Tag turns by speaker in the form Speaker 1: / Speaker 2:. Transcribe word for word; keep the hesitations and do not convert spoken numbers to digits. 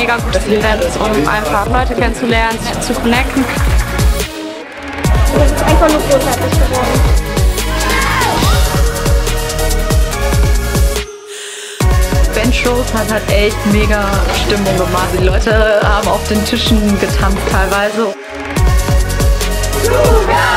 Speaker 1: mega gutes Event, um einfach Leute kennenzulernen, sich zu connecten.
Speaker 2: Das ist einfach nur großartig geworden.
Speaker 3: Bench-Shows hat halt echt mega Stimmung gemacht. Die Leute haben auf den Tischen getanzt teilweise.